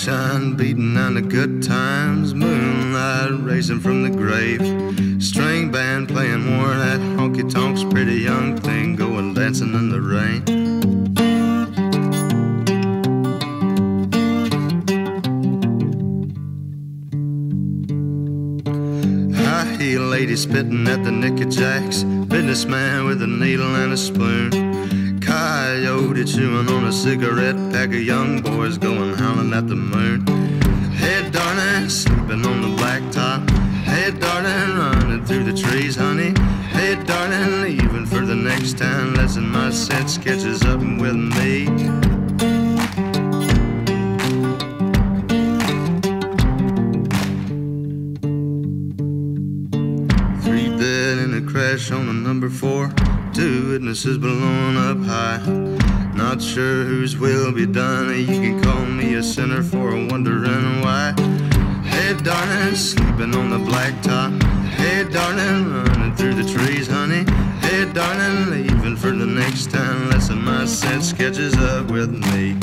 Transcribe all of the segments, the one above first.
Sunshine beating on the good times, moonlight racing from the grave, string band playing more of that honky-tonks, pretty young thing going dancing in the rain. High-heel lady spitting at the Nicky Jacks, businessman with a needle and a spoon, coyote chewing on a cigarette, pack of young boys going howling at the moon. Hey darling, sleeping on the blacktop, hey darling, running through the trees, honey, hey darling, leaving for the next town, lesson my sense catches up with me. Crash on a number 4, 2 witnesses blown up high. Not sure whose will be done. You can call me a sinner for wondering why. Hey darling, sleeping on the blacktop, hey darling, running through the trees, honey, hey darling, leaving for the next town, lesson my sense catches up with me.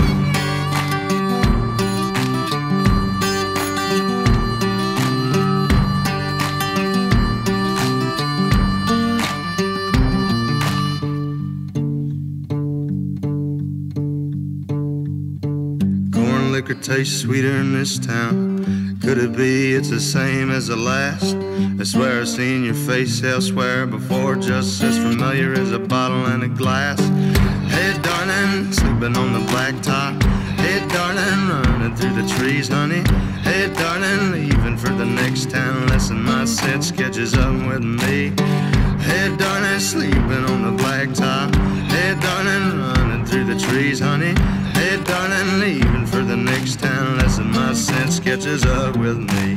Liquor tastes sweeter in this town. Could it be it's the same as the last? I swear I've seen your face elsewhere before, just as familiar as a bottle and a glass. Hey darling, sleeping on the blacktop, hey darling, running through the trees, honey, hey darling, leaving for the next town, lesson my sense catches up with me. Hey darling, sleeping on the blacktop, hey darling, running through the trees, honey, hey darling, leaving for the next town, lesson my sense catches up with me.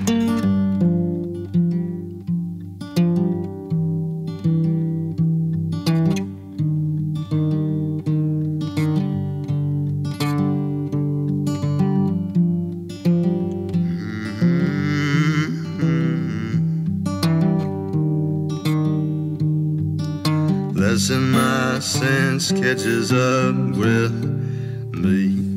Lesson my sense catches up with me.